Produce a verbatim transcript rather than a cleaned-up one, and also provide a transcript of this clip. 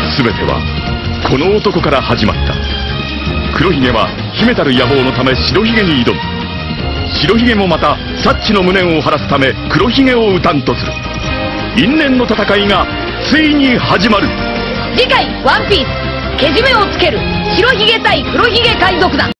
全てはこの男から始まった。黒ひげは秘めたる野望のため白ひげに挑む。白ひげもまたサッチの無念を晴らすため黒ひげを討たんとする。因縁の戦いがついに始まる。 次回「ワンピースけじめをつける白ひげ対黒ひげ海賊団」。